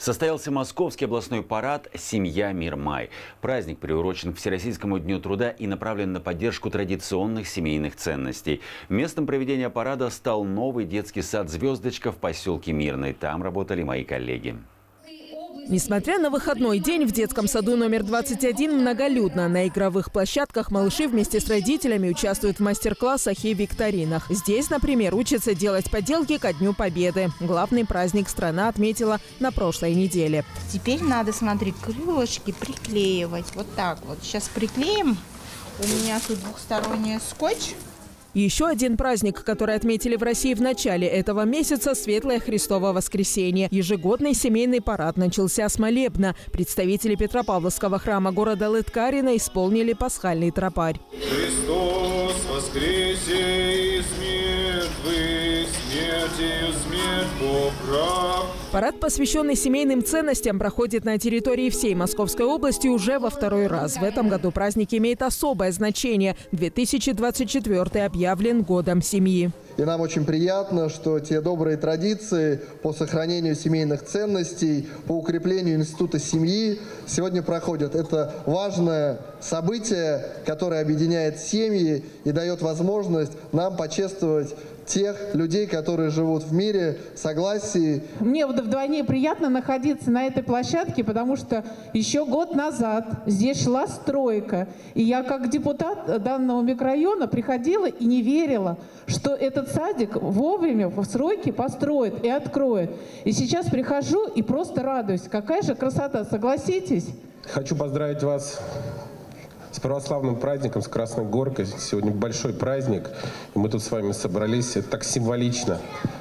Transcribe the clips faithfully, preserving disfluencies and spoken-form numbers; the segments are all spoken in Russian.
Состоялся Московский областной парад «Семья. Мир. Май». Праздник приурочен к Всероссийскому дню труда и направлен на поддержку традиционных семейных ценностей. Местом проведения парада стал новый детский сад «Звездочка» в поселке Мирный. Там работали мои коллеги. Несмотря на выходной день, в детском саду номер двадцать один многолюдно. На игровых площадках малыши вместе с родителями участвуют в мастер-классах и викторинах. Здесь, например, учатся делать поделки ко Дню Победы. Главный праздник страна отметила на прошлой неделе. Теперь надо, смотри, крылышки приклеивать. Вот так вот. Сейчас приклеим. У меня тут двухсторонний скотч. Еще один праздник, который отметили в России в начале этого месяца – Светлое Христово воскресенье. Ежегодный семейный парад начался с молебна. Представители Петропавловского храма города Лыткарино исполнили пасхальный тропарь. Христос воскресе из мертвых, смертью смерть поправ. Парад, посвященный семейным ценностям, проходит на территории всей Московской области уже во второй раз. В этом году праздник имеет особое значение. две тысячи двадцать четвёртый объявлен годом семьи. И нам очень приятно, что те добрые традиции по сохранению семейных ценностей, по укреплению института семьи сегодня проходят. Это важное событие, которое объединяет семьи и дает возможность нам почествовать тех людей, которые живут в мире, в согласии. Мне вдвойне приятно находиться на этой площадке, потому что еще год назад здесь шла стройка. И я как депутат данного микрорайона приходила и не верила, что этот садик вовремя в сроки построит и откроет. И сейчас прихожу и просто радуюсь. Какая же красота, согласитесь? Хочу поздравить вас с православным праздником, с Красной Горкой. Сегодня большой праздник, и мы тут с вами собрались. Это так символично.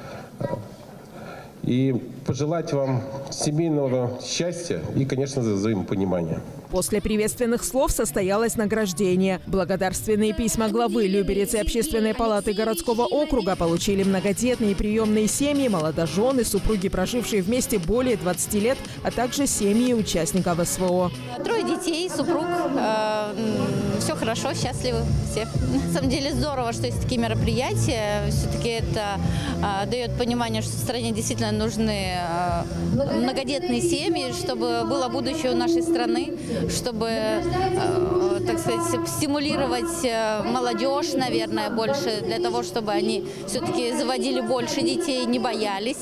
И пожелать вам семейного счастья и, конечно, взаимопонимания. После приветственных слов состоялось награждение. Благодарственные письма главы Люберец и Общественной палаты городского округа получили многодетные приемные семьи, молодожены, супруги, прожившие вместе более двадцати лет, а также семьи участников СВО. Трое детей, супруг. Э, все хорошо, счастливы все. На самом деле здорово, что есть такие мероприятия. Все-таки это э, дает понимание, что в стране действительно нужны э, многодетные семьи, чтобы было будущее у нашей страны, чтобы, э, так сказать, стимулировать э, молодежь, наверное, больше, для того, чтобы они все-таки заводили больше детей, не боялись.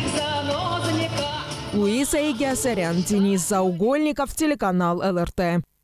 Луиза Игиасарян, Денис Заугольников, телеканал эл эр тэ.